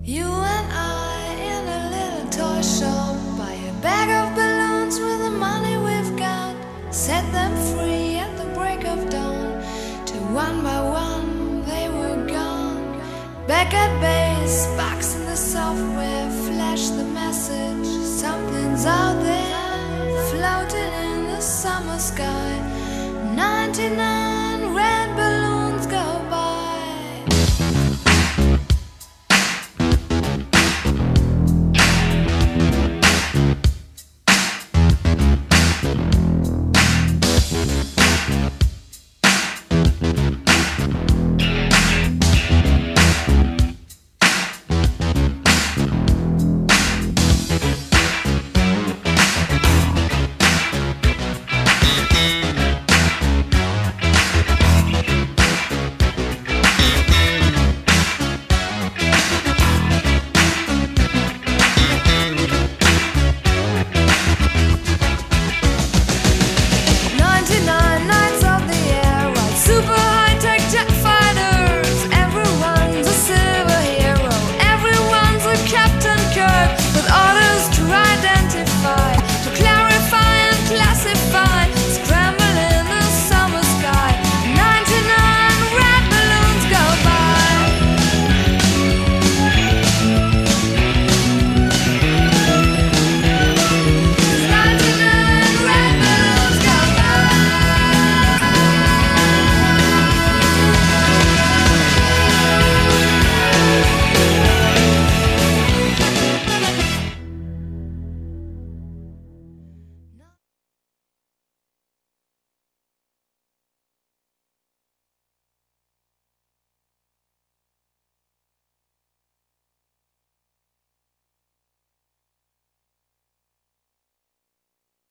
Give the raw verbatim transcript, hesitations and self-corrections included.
You and I in a little toy shop, buy a bag of balloons with the money we've got, set them free at the break of dawn, till one by one they were gone. Back at base, box in the software, flash the message, something's out there, floating in the summer sky. ninety-nine